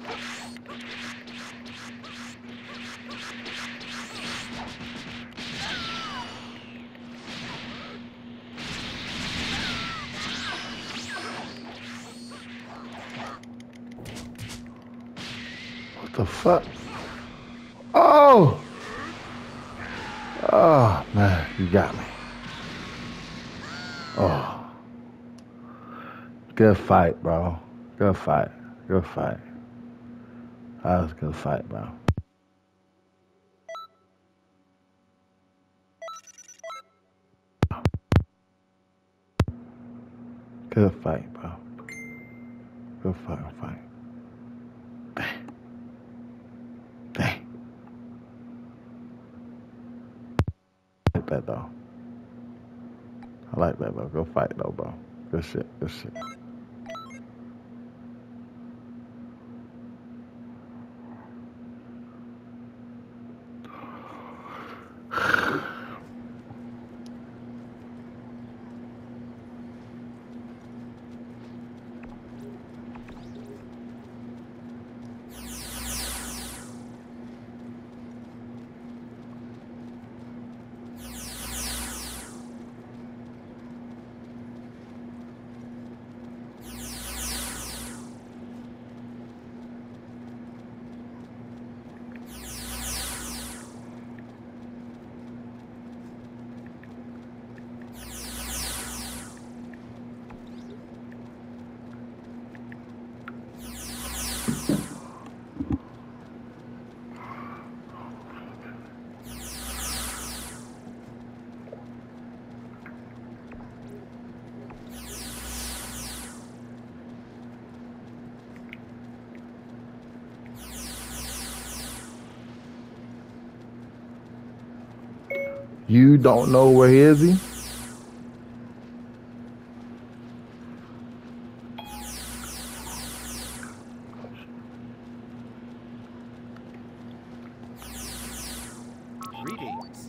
What the fuck? Oh! Oh, man, you got me. Oh. Good fight, bro. Good fight. Good fight. That was a good fight, bro. Good fight, bro. Good fucking fight. Dang. Dang. I like that, though. I like that, though. Good fight, though, bro. Good shit. Good shit. You don't know where he is, he? Greetings.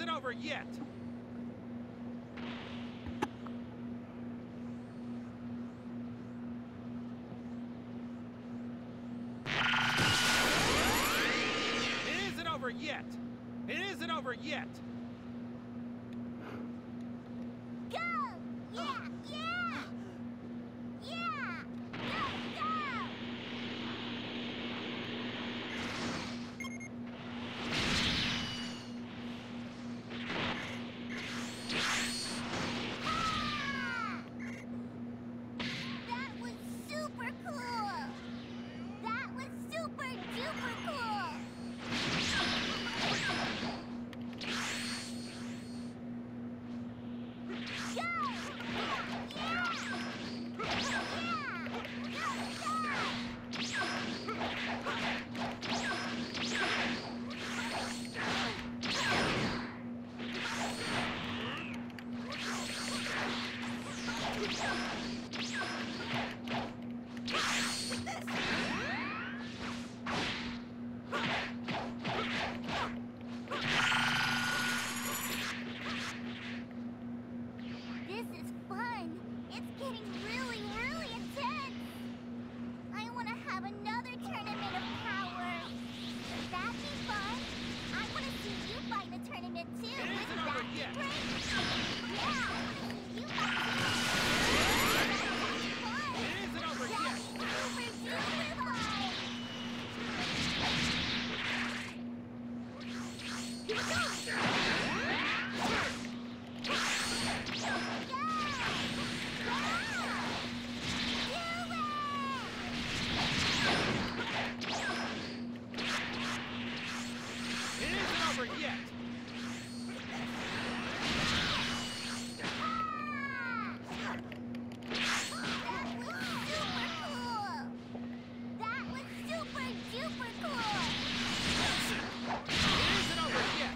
isn't over yet. It isn't over yet. It isn't over yet. Go! Yeah! Yeah! Yeah! Go! Go! Ah! That was super cool! That was super duper cool! Go! Yeah! This is fun. It's getting really, really intense. I want to have another tournament of power. Would that be fun? I want to see you fight in a tournament too. It isn't Wouldn't over that be yet. great? Yeah, I want to see you fight too. That would be fun. It isn't over That's yet. super duper fun. Here we go. It isn't over yet. That was super duper cool! It isn't over yet.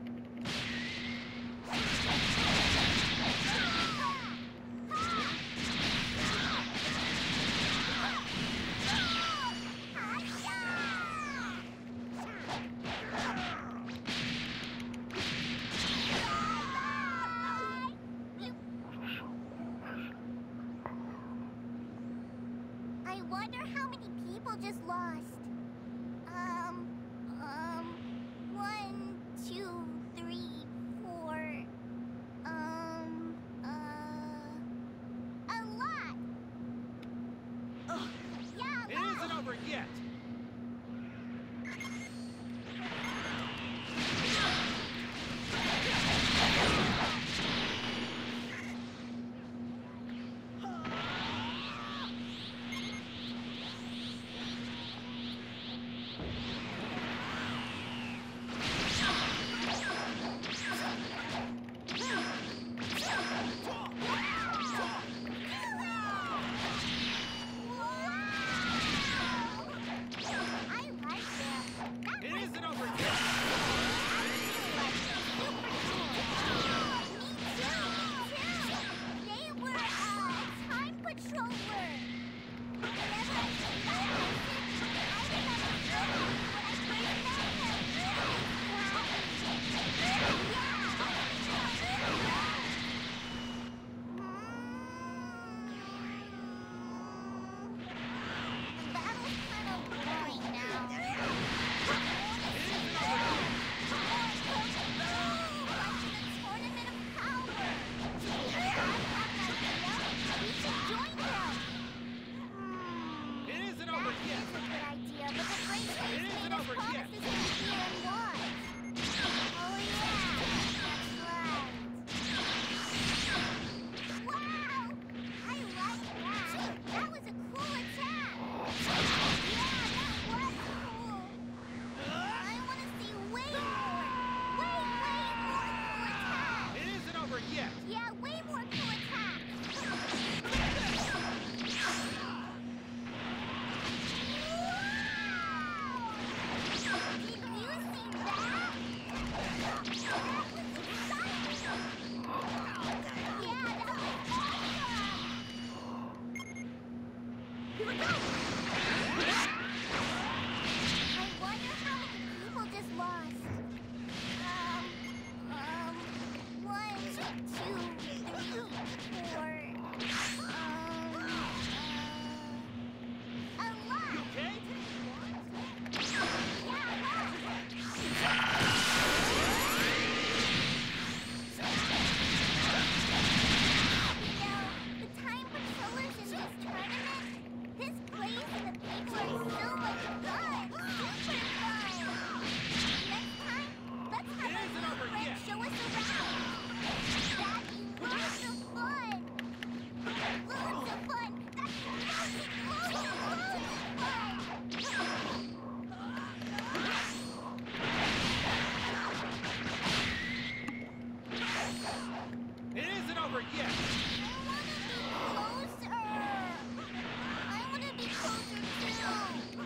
I wonder how many people just lost. One, two, three, four, a lot. Yeah, a It lot. isn't over yet. Wow! over yet. I wanna be closer too.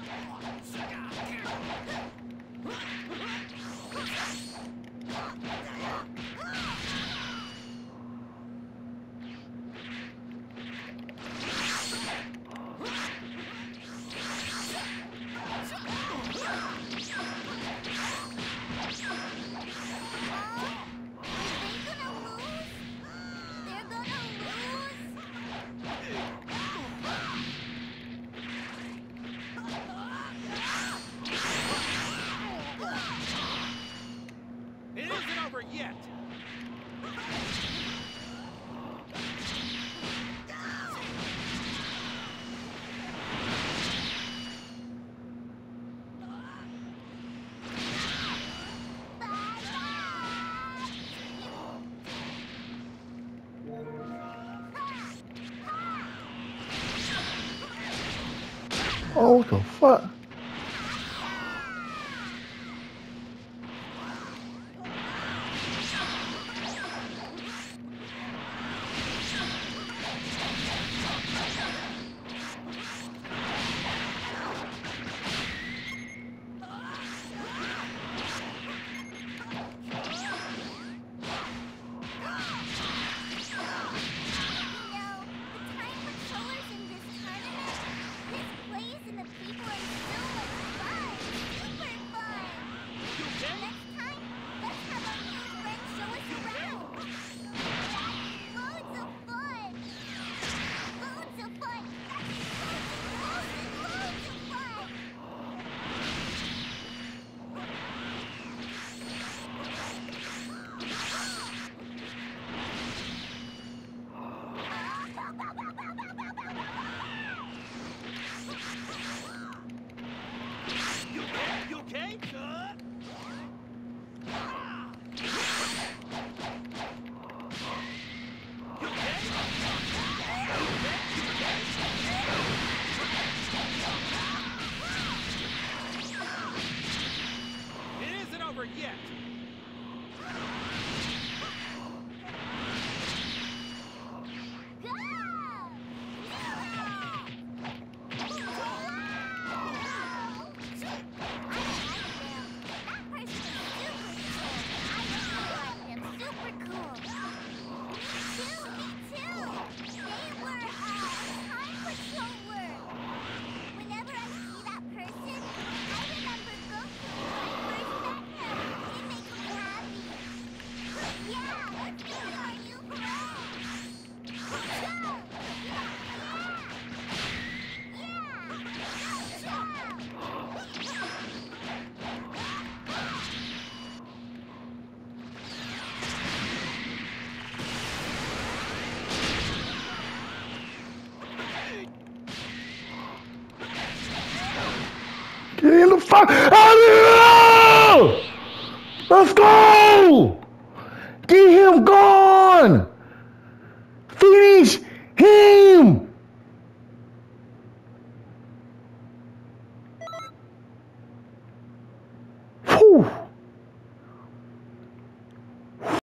It isn't over yet. Oh, what the fuck? You okay? You okay? It isn't over yet. Get in the fuck out of here! Let's go! Get him gone! Finish him!